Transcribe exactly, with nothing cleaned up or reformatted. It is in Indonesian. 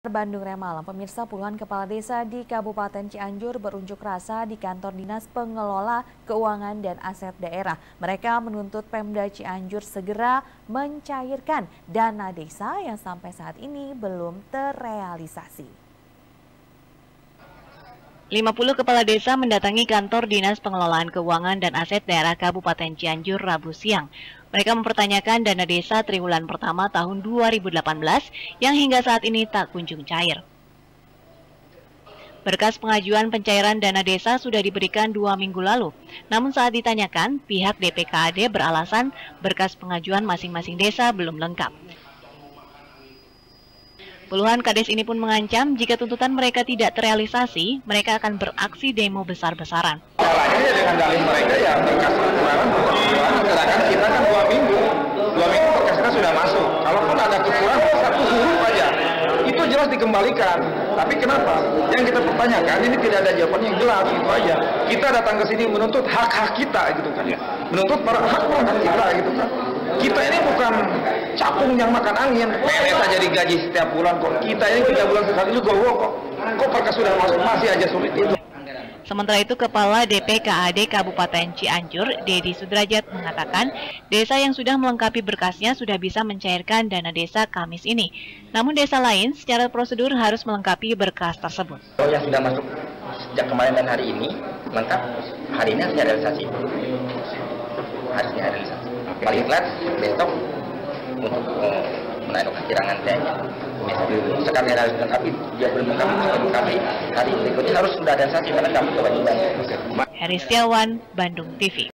Bandung Remalam, pemirsa, puluhan kepala desa di Kabupaten Cianjur berunjuk rasa di kantor Dinas Pengelola Keuangan dan Aset Daerah. Mereka menuntut Pemda Cianjur segera mencairkan dana desa yang sampai saat ini belum terrealisasi. lima puluh kepala desa mendatangi kantor Dinas Pengelolaan Keuangan dan Aset Daerah Kabupaten Cianjur Rabu siang. Mereka mempertanyakan dana desa triwulan pertama tahun dua ribu delapan belas yang hingga saat ini tak kunjung cair. Berkas pengajuan pencairan dana desa sudah diberikan dua minggu lalu. Namun saat ditanyakan, pihak D P K A D beralasan berkas pengajuan masing-masing desa belum lengkap. Puluhan kades ini pun mengancam jika tuntutan mereka tidak terrealisasi, mereka akan beraksi demo besar-besaran. Caranya dengan dalih mereka ya berkas kekurangan persetujuan, sedangkan kita kan dua minggu, dua minggu berkasnya sudah masuk. Kalaupun ada kekurangan satu huruf aja, itu jelas dikembalikan. Tapi kenapa? Yang kita pertanyakan ini tidak ada jawaban yang jelas, itu aja. Kita datang ke sini menuntut hak-hak kita gitu kan ya, menuntut para hak-hak kita gitu kan. Kita ini bukan capung yang makan angin, P N S aja digaji setiap bulan kok. Kita ini tiga bulan sekali juga wow, kok. Kok perkas sudah masuk masih aja sulit itu. Sementara itu, Kepala D P K A D Kabupaten Cianjur, Dedi Sudrajat, mengatakan desa yang sudah melengkapi berkasnya sudah bisa mencairkan dana desa Kamis ini. Namun desa lain secara prosedur harus melengkapi berkas tersebut. Yang sudah masuk sejak kemarin dan hari ini lengkap, hari ini harusnya realisasi. Harusnya realisasi. Paling telat besok untuk menaikkan kecirangan saya. Sekarang realisasi lengkapi, dia belum lengkapi. Hari berikutnya harus sudah realisasi karena kami kewajiban. Heri Setiawan, Bandung T V.